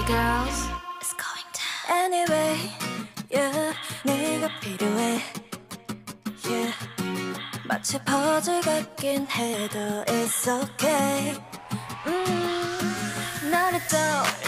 girls, it's going down. Anyway, yeah, 네가 필요해. Yeah, 마치 퍼즐 같긴 해도 it's okay. 너를 떠올려